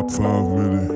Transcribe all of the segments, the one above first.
5 minutes.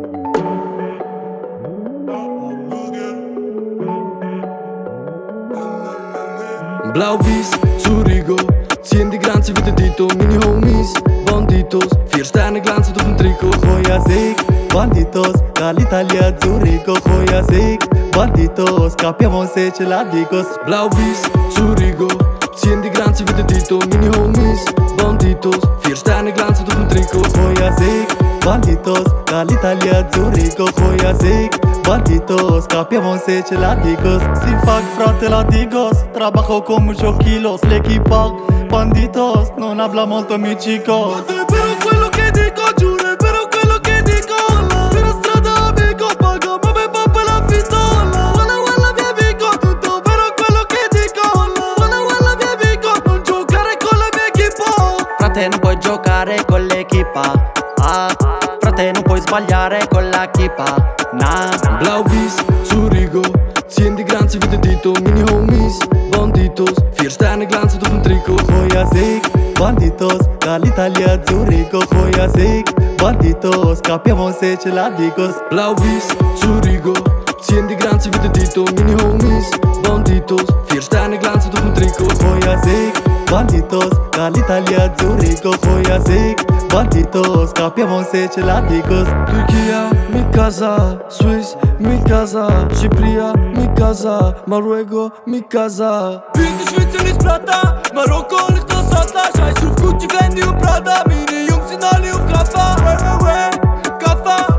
Blau-Weiß, Zurigo, ziehen die Grenze wie der Tito. Meine Homies, Banditos, 4 Sterne glänzen auf dem Trikot. Joyasig, banditos, dall'Italia a Zurigo. Joyasig, banditos, capiamo se ce la dico. Blau-Weiß, Zurigo, ziehen die Grenze wie der Tito. Meine Homies, Banditos, 4 Sterne glänzen auf dem Trikot. Joyasig, banditos, dall'Italia a Zurigo. Joyasig, banditos, capiamo se ce la dico. Si fac frate latigos, trabajo como 8 kilos. L'equipa, banditos, non habla molto mi chicos. Però quello che dico giuro, però quello che dico per strada amico paga, ma me papà la pistola. Walla mia amico, tutto però quello che dico walla mia amico, non giocare con la mia equipa. Frate non puoi giocare con l'equipa, frate non puoi sbagliare con la equipa, nah. Blau-Weiß, Zurigo, ziehen die Grenze wie der Tito. Meine Homies, Banditos, 4 Sterne glänzen auf dem Trikot. Joyasig, banditos, dall'Italia a Zurigo. Joyasig, banditos, capiamo se ce la dico. Blau-Weiß, Zurigo, ziehen die Grenze wie der Tito. Meine Homies, Banditos, 4 Sterne glänzen auf dem Trikot. Joyasig, banditos, dall'Italia a Zurigo. Joyasig, banditos, capiamo se ce la dico. Turchia, mi casa, Swiss, mi casa, Cipria, mi casa, Marokko, mi casa. Bin die Schweizer ist Plata, Marokko ist Tosata. Scheiß auf Gucci, Fendi und Prada, meine Jungs sind alle auf Kaffa. Kaffa,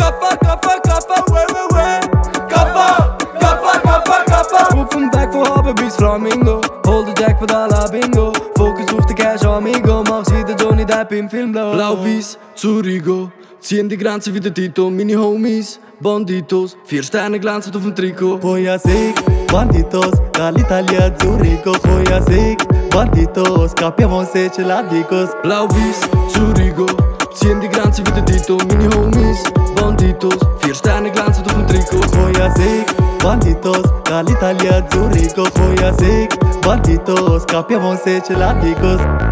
Auf dem Deck von Haben bis Flamingo, hol den Jackpot à la Bingo. Fokus auf den Cash, amigo, mach's wie der Johnny Depp im Film Blau-Weiß, Zurigo, ziehen die Grenze wie der Tito. Meine Homies, Banditos, 4 Sterne glänzen auf dem Trikot. Joyasig, banditos, dall'Italia a Zurigo. Joyasig, banditos, capiamo se ce la dico. Blau-Weiß, Zurigo, ziehen die Grenze wie der Tito. Meine Homies, Banditos, 4 Sterne glänzen auf dem Trikot. Joyasig, banditos, dall'Italia a Zurigo. Joyasig, banditos, capiamo se ce la dico.